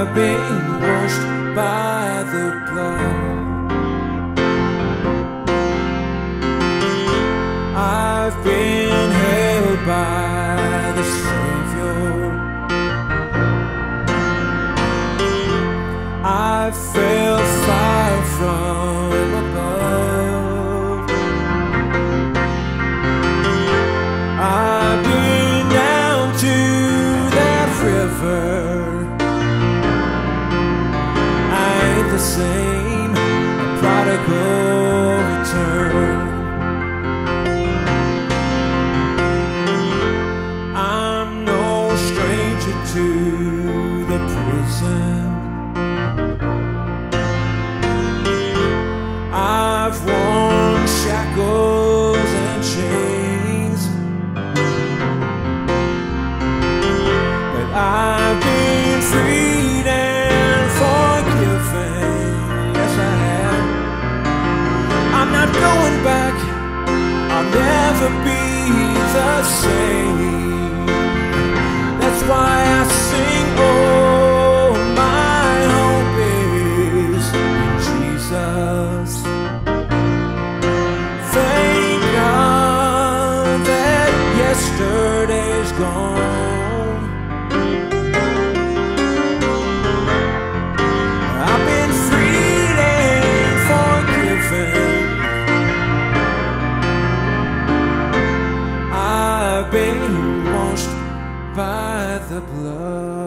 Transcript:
I've been washed by the blood. I've been held by the Saviour. I fell far from above. I've been down to that river. I ain't the same, a prodigal return. I'm no stranger to the prison. I've worn shackles and chains, but I've been freed and forgiven. Yes, I have. I'm not going back. I'll never be the same. That's why I sing, oh, my hope is in Jesus. Thank God that yesterday's gone. I've been freed and forgiven. I've been washed by the blood.